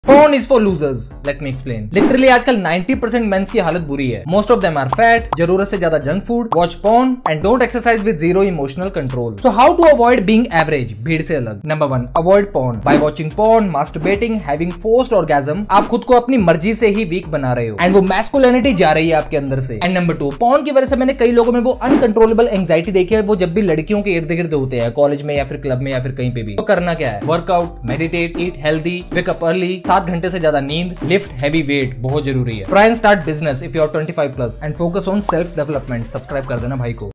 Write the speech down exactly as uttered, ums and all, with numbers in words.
Porn is for losers. Let me explain. Literally आजकल ninety percent mens की हालत बुरी है. Most of them are fat, जरूरत से ज्यादा junk food, watch porn and don't exercise with zero emotional control. So how to avoid being average? भीड़ से अलग. Number one, avoid porn. By watching porn, masturbating, having forced orgasm, आप खुद को अपनी मर्जी से ही वीक बना रहे हो. And वो masculinity जा रही है आपके अंदर से. And number two, porn की वजह से मैंने कई लोगों में वो uncontrollable anxiety देखी है, वो जब भी लड़कियों के इर्द गिर्द होते हैं, कॉलेज में या फिर क्लब में या फिर कहीं पे भी. तो करना क्या है? Workout, meditate, eat healthy, wake up early, सात घंटे से ज्यादा नींद, लिफ्ट हैवी वेट बहुत जरूरी है. Try and start business if you are twenty-five plus and focus on self development. Subscribe कर देना भाई को.